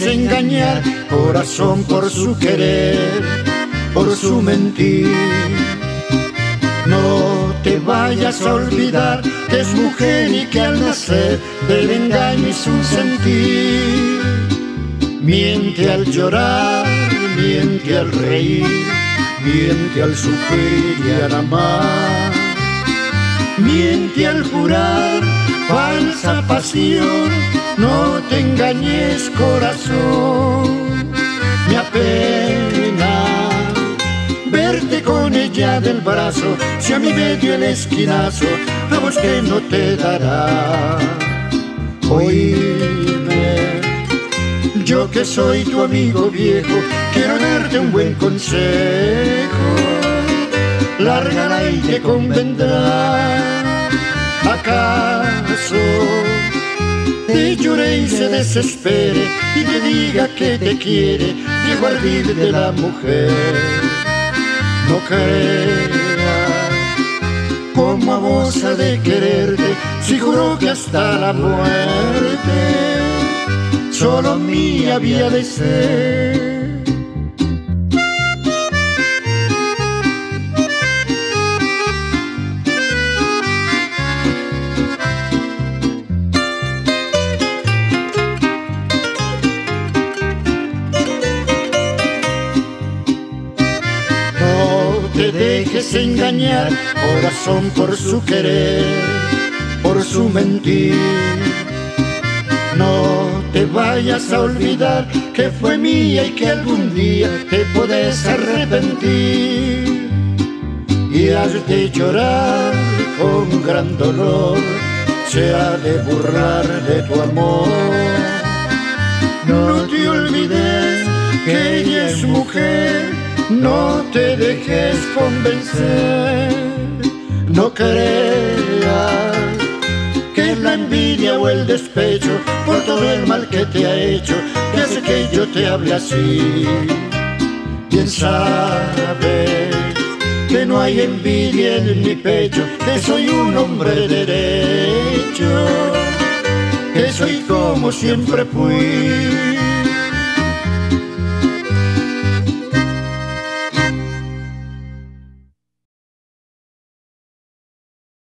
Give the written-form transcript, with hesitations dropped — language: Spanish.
engañar, corazón, por su querer, por su mentir. No te vayas a olvidar que es mujer y que al nacer del engaño hizo un sentir. Miente al llorar, miente al reír, miente al sufrir y al amar. Miente al jurar falsa pasión, no te engañes, corazón. Me apena verte con ella del brazo, si a mí me dio el esquinazo, a vos que no te dará. Oíme, yo que soy tu amigo viejo, quiero darte un buen consejo. Lárgala y te convendrá. ¿Acaso te llore y se desespere y te diga que te quiere, viejo ardid de la mujer? No creas como a vos ha de quererte, si juró que hasta la muerte solo mía había de ser. No te dejes engañar, corazón, por su querer, por su mentir. No te vayas a olvidar que fue mía y que algún día te podés arrepentir. Y has de llorar con gran dolor, se ha de burlar de tu amor. No te olvides que ella es mujer, no te dejes convencer. No creas que la envidia o el despecho por todo el mal que te ha hecho, que hace que yo te hable así. Bien sabes que no hay envidia en mi pecho, que soy un hombre derecho, que soy como siempre fui.